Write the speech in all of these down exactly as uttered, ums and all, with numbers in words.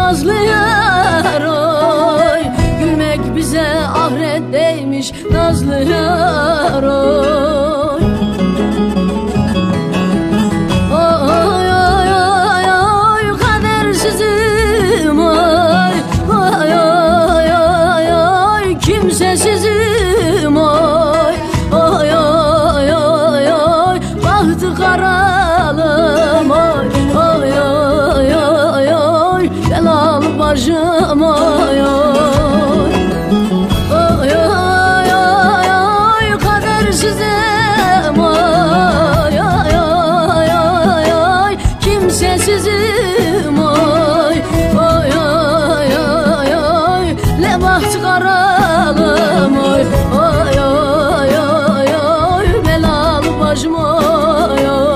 nazlı yar oy. Gülmek bize ahiretteymiş nazlı yar oy. Oy oy oy oy kadersizim oy. Oy oy oy oy kimsesizim oy. Oy oy oy oy bahtı karalım oy. Oy oy oy oy belal başım oy oy. Oy oy oy oy kadersizim oy. Oy oy oy oy kimsesizim oy. Oy oy oy oy ne bahtı karalım oy. Oy oy oy oy belal başım oy oy.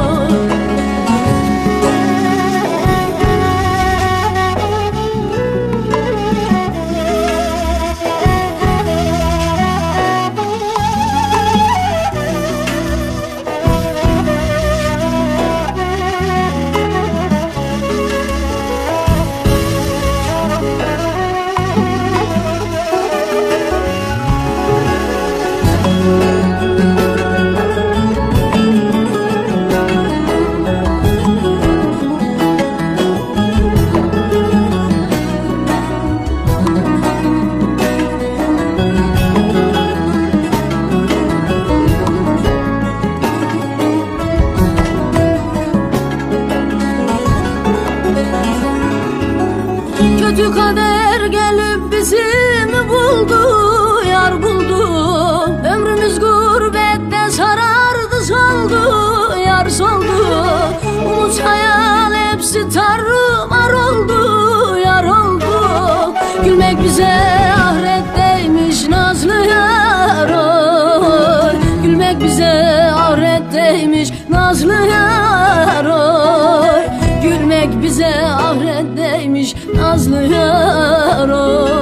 Kötü kader gelip bizi mi buldu, yar buldu. Ömrümüz gurbette sarardı soldu, yar soldu. Umut hayal hepsi tarumar oldu, yar oldu. Gülmek bize ahiretteymiş nazlı yar oy. Gülmek bize ahiretteymiş nazlı yar oy. Gülmek bize ahiretteymiş nazlı yar oy.